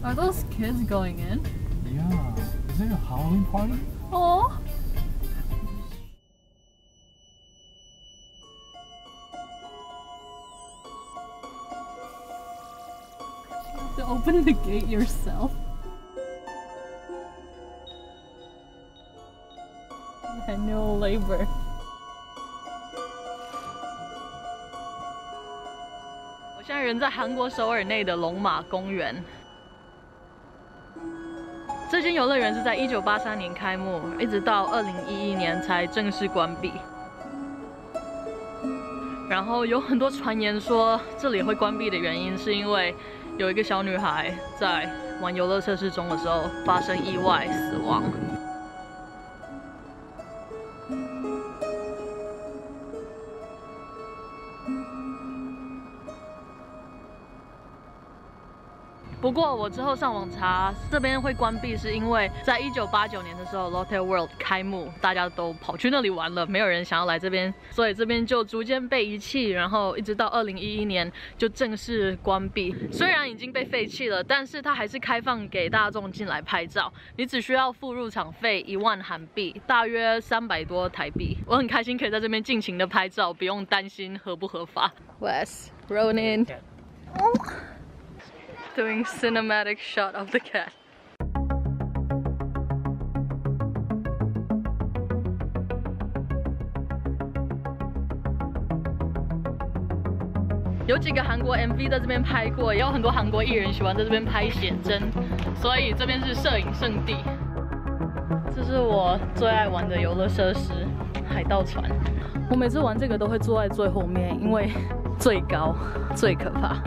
Are those kids going in? Yeah. Is it a Halloween party? Oh. You have to open the gate yourself. Manual labor. 我现在人在韩国首尔内的龙马公园。这间游乐园是在1983年开幕，一直到2011年才正式关闭。然后有很多传言说，这里会关闭的原因是因为有一个小女孩在玩游乐设施中的时候发生意外死亡。 不过我之后上网查，这边会关闭是因为在1989年的时候 ，Lotte World 开幕，大家都跑去那里玩了，没有人想要来这边，所以这边就逐渐被遗弃，然后一直到2011年就正式关闭。虽然已经被废弃了，但是它还是开放给大众进来拍照，你只需要付入场费1万韩币，大约300多台币。我很开心可以在这边尽情的拍照，不用担心合不合法。Wes Ronin。 Doing cinematic shot of the cat. 有几个韩国 MV 在这边拍过，也有很多韩国艺人喜欢在这边拍写真，所以这边是摄影圣地。这是我最爱玩的游乐设施——海盗船。我每次玩这个都会坐在最后面，因为最高、最可怕。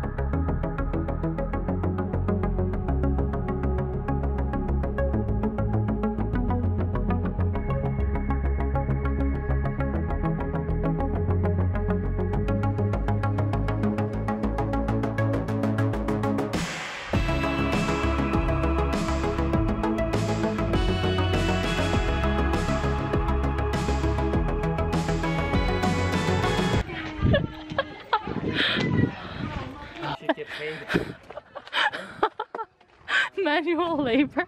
Manual labor.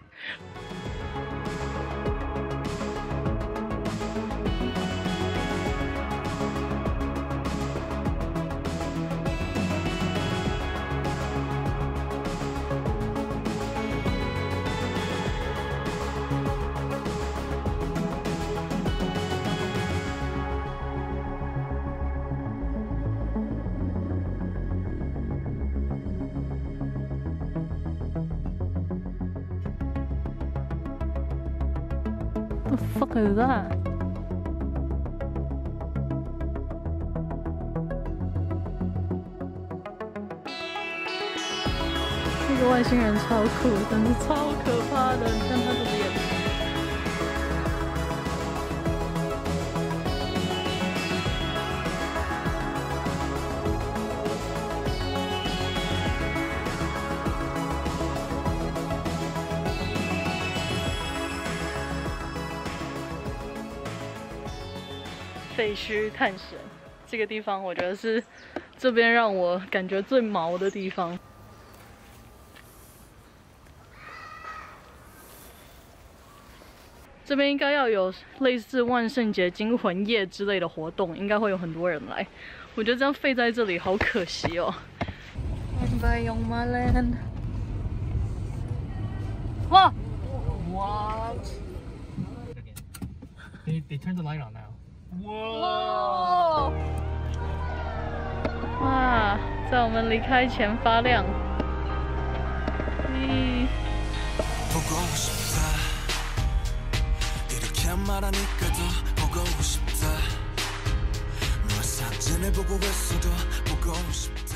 ？What the fuck is that? 那个外星人超酷，真是超可怕的！你看他的脸。废墟探险这个地方，我觉得是这边让我感觉最毛的地方。这边应该要有类似万圣节惊魂夜之类的活动，应该会有很多人来。我觉得这样废在这里好可惜哦。哇 ！What? They turned the light on now. 哇！哇，在我们离开前发亮。咦。 말하니까도 보고 싶다. 누가 사진을 보고 있어도 보고 싶다.